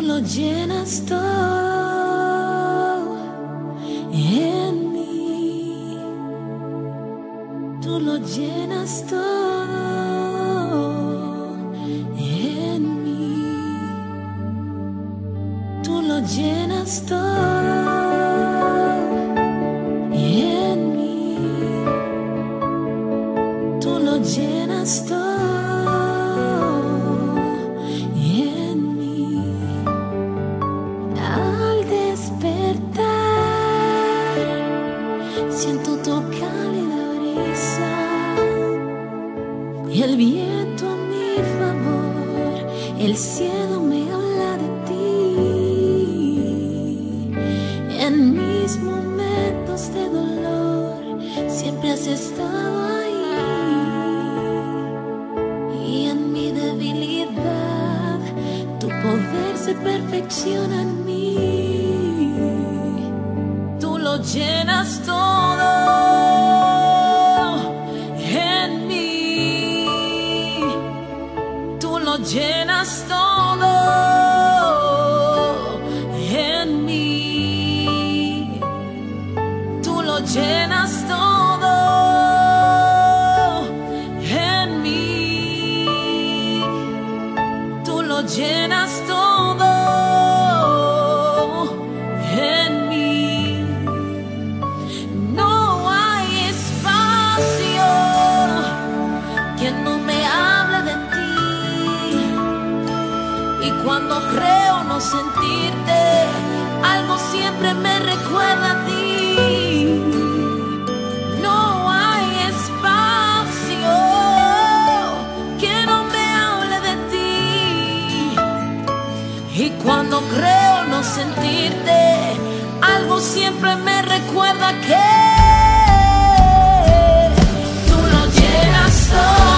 lo llenas todo en mí. Tú lo llenas todo en mí. Tú lo llenas todo en mí. Tú lo llenas todo. Siento tu cálida brisa y el viento a mi favor. El cielo me habla de ti. En mis momentos de dolor siempre has estado ahí. Y en mi debilidad tu poder se perfecciona en mí. Tú lo llenas todo en mí. Tú lo llenas todo en mí. Tú lo llenas todo en mí. Tú lo llenas todo. Cuando creo no sentirte, algo siempre me recuerda a ti. No hay espacio que no me hable de ti. Y cuando creo no sentirte, algo siempre me recuerda que tú lo llenas todo.